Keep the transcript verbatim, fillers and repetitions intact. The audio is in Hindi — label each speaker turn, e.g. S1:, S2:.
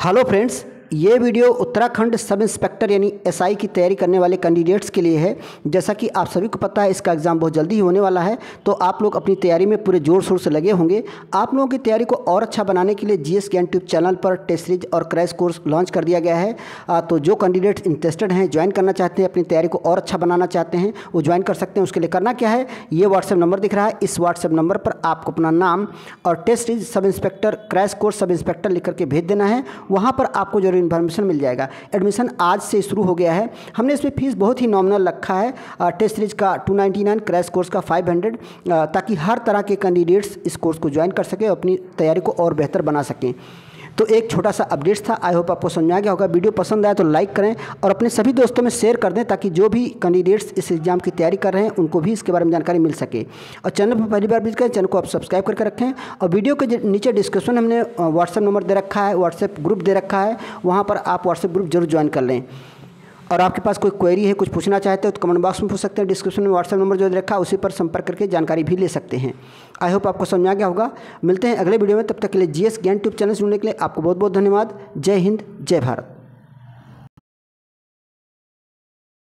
S1: हेलो फ्रेंड्स, ये वीडियो उत्तराखंड सब इंस्पेक्टर यानी एसआई की तैयारी करने वाले कैंडिडेट्स के लिए है। जैसा कि आप सभी को पता है, इसका एग्ज़ाम बहुत जल्दी ही होने वाला है, तो आप लोग अपनी तैयारी में पूरे जोर शोर से लगे होंगे। आप लोगों की तैयारी को और अच्छा बनाने के लिए जीएस ज्ञान ट्यूब चैनल पर टेस्ट सीरीज और क्रैश कोर्स लॉन्च कर दिया गया है। आ, तो जो कैंडिडेट्स इंटरेस्टेड हैं, ज्वाइन करना चाहते हैं, अपनी तैयारी को और अच्छा बनाना चाहते हैं, वो ज्वाइन कर सकते हैं। उसके लिए करना क्या है, ये व्हाट्सएप नंबर दिख रहा है, इस व्हाट्सएप नंबर पर आपको अपना नाम और test series sub inspector crash course sub inspector लिख करके भेज देना है। वहाँ पर आपको जरूर इन्फॉर्मेशन मिल जाएगा। एडमिशन आज से शुरू हो गया है। हमने इसमें फीस बहुत ही नॉमिनल रखा है, टेस्ट सीरीज का two ninety nine, crash course का फाइव हंड्रेड, ताकि हर तरह के कैंडिडेट्स इस कोर्स को ज्वाइन कर सकें और अपनी तैयारी को और बेहतर बना सकें। तो एक छोटा सा अपडेट्स था, आई होप आपको समझ में आ गया होगा। वीडियो पसंद आया तो लाइक करें और अपने सभी दोस्तों में शेयर कर दें, ताकि जो भी कैंडिडेट्स इस एग्जाम की तैयारी कर रहे हैं उनको भी इसके बारे में जानकारी मिल सके। और चैनल पर पहली बार विजिट करें, चैनल को आप सब्सक्राइब करके रखें। और वीडियो के नीचे डिस्क्रिप्शन हमने व्हाट्सएप नंबर दे रखा है, व्हाट्सएप ग्रुप दे रखा है, वहाँ पर आप व्हाट्सएप ग्रुप जरूर ज्वाइन कर लें। और आपके पास कोई क्वेरी है, कुछ पूछना चाहते हो तो कमेंट बॉक्स में पूछ सकते हैं। डिस्क्रिप्शन में व्हाट्सएप नंबर जो दे रखा है उसी पर संपर्क करके जानकारी भी ले सकते हैं। आई होप आपको समझ आ गया होगा। मिलते हैं अगले वीडियो में, तब तक के लिए जीएस ज्ञान ट्यूब चैनल से जुड़ने के लिए आपको बहुत बहुत धन्यवाद। जय हिंद, जय भारत।